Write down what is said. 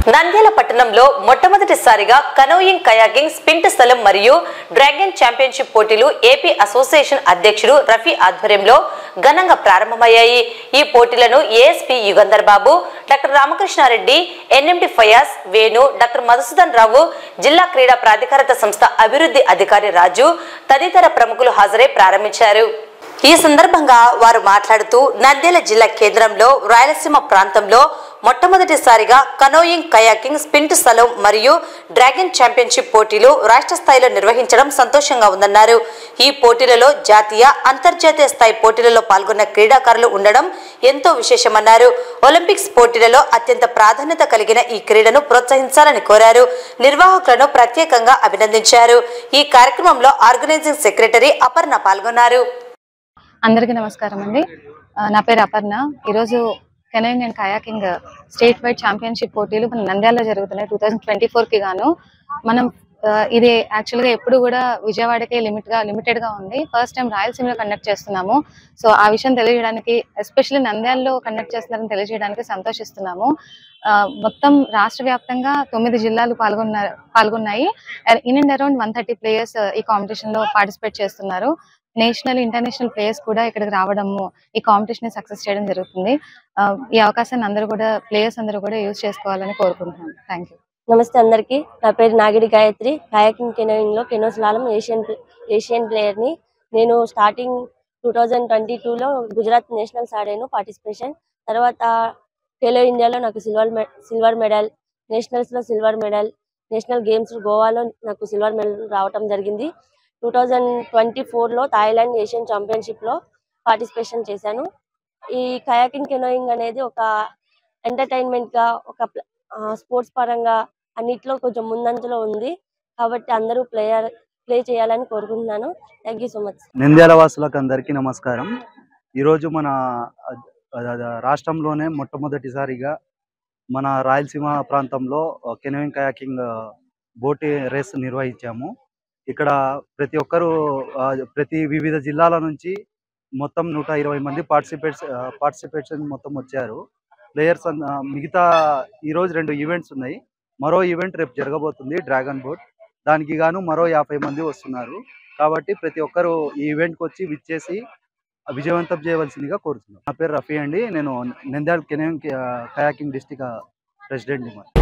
నంద్యాల పట్టణంలో మొట్టమొదటిసారిగా canoeing kayaking sprint స్థలం మరియు డ్రాగన్ ఛాంపియన్షిప్ పోటీలు ఏపీ అసోసియేషన్ అధ్యక్షుడు రఫీ ఆధ్వర్యంలో ఘనంగా ప్రారంభమయ్యాయి. ఈ పోటీలను ASP Yugandhar Babu, doctor Ramakrishna Reddy, NMD Fayaz, Venu, doctor Madhusudan Rao, జిల్లా క్రీడా ప్రాధికారత సంస్థ అభివృద్ధి అధికారి రాజు తదితర ప్రముఖులు హాజరై ప్రారంభించారు. ఈ సందర్భంగా వారు మాట్లాడుతూ నంద్యాల జిల్లా కేంద్రంలో రాయలసీమ ప్రాంతంలో మొట్టమొదటిసారిగా కనోయింగ్ కయాకింగ్ స్పింట్ స్థలం మరియు డ్రాగన్ ఛాంపియన్షిప్ పోటీలు రాష్ట్ర స్థాయిలో నిర్వహించడం సంతోషంగా ఉందన్నారు. ఈ పోటీలలో జాతీయ, అంతర్జాతీయ స్థాయి పోటీలలో పాల్గొన్న క్రీడాకారులు ఉండడం ఎంతో విశేషమన్నారు. ఒలింపిక్స్ పోటీలలో అత్యంత ప్రాధాన్యత కలిగిన ఈ క్రీడను ప్రోత్సహించాలని కోరారు. నిర్వాహకులను ప్రత్యేకంగా అభినందించారు. ఈ కార్యక్రమంలో ఆర్గనైజింగ్ సెక్రటరీ అపర్ణ పాల్గొన్నారు. అందరికీ నమస్కారం అండి. నా పేరు అపర్ణ. ఈరోజు canoeing and kayaking state wide championship పోటీలు మన నంద్యాలలో జరుగుతున్నాయి 2024కి గాను. మనం ఇది యాక్చువల్గా ఎప్పుడు కూడా విజయవాడకే లిమిటెడ్ గా ఉంది. ఫస్ట్ టైం రాయలసీమలో కండక్ట్ చేస్తున్నాము. సో ఆ విషయం తెలియజేయడానికి, ఎస్పెషల్లీ నంద్యాలలో కండక్ట్ చేస్తున్నారని తెలియజేయడానికి సంతోషిస్తున్నాము. మొత్తం రాష్ట్ర వ్యాప్తంగా 9 జిల్లాలు పాల్గొన్నాయి. ఇన్ అండ్ అరౌండ్ 130 ప్లేయర్స్ ఈ కాంపిటీషన్ లో పార్టిసిపేట్ చేస్తున్నారు. నేషనల్, ఇంటర్నేషనల్ ప్లేయర్స్ కూడా ఇక్కడికి రావడము, ఈ కాంపిటీషన్ సక్సెస్ చేయడం జరుగుతుంది. ఈ అవకాశాన్ని ప్లేయర్స్ అందరూ కూడా యూజ్ చేసుకోవాలని కోరుకుంటున్నాను. Thank you. నమస్తే అందరికి. నా పేరు నాగిడి గాయత్రి. కయాకింగ్ కెనోయింగ్ లో కెనో స్లాలం ఏషియన్ ప్లేయర్ ని. నేను స్టార్టింగ్ 2022లో గుజరాత్ నేషనల్స్ ఆడాను పార్టిసిపేషన్. తర్వాత ఖేలో ఇండియాలో నాకు సిల్వర్ మెడల్, నేషనల్స్ లో సిల్వర్ మెడల్, నేషనల్ గేమ్స్ గోవాలో నాకు సిల్వర్ మెడల్ రావటం జరిగింది. 2024లో థాయిలాండ్ ఏషియన్ ఛాంపియన్షిప్ లో పార్టిసిపేషన్ చేశాను. ఈ కయాకింగ్ కెనోయింగ్ అనేది ఒక ఎంటర్టైన్మెంట్ గా, ఒక స్పోర్ట్స్ పరంగా అన్నిట్లో కొంచెం ముందంజలో ఉంది. కాబట్టి అందరూ ప్లే చేయాలని కోరుకుంటున్నాను. Thank you so much. Nandyala వాసులకు అందరికీ నమస్కారం. ఈరోజు మన రాష్ట్రంలోనే మొట్టమొదటిసారిగా మన రాయలసీమ ప్రాంతంలో కెనోయింగ్ కయాకింగ్ బోట్ రేస్ నిర్వహించాము. ఇక్కడ ప్రతి వివిధ జిల్లాల నుంచి మొత్తం 120 మంది పార్టిసిపేషన్ మొత్తం వచ్చారు. ప్లేయర్స్ మిగతా ఈరోజు 2 ఈవెంట్స్ ఉన్నాయి. మరో ఈవెంట్ రేపు జరగబోతుంది, డ్రాగన్ బోట్. దానికి గాను మరో 50 మంది వస్తున్నారు. కాబట్టి ప్రతి ఒక్కరు ఈ ఈవెంట్కి వచ్చి విచ్చేసి విజయవంతం చేయవలసిందిగా కోరుతున్నాను. నా పేరు రఫీ అండి. నేను Nandyala canoeing kayaking district president.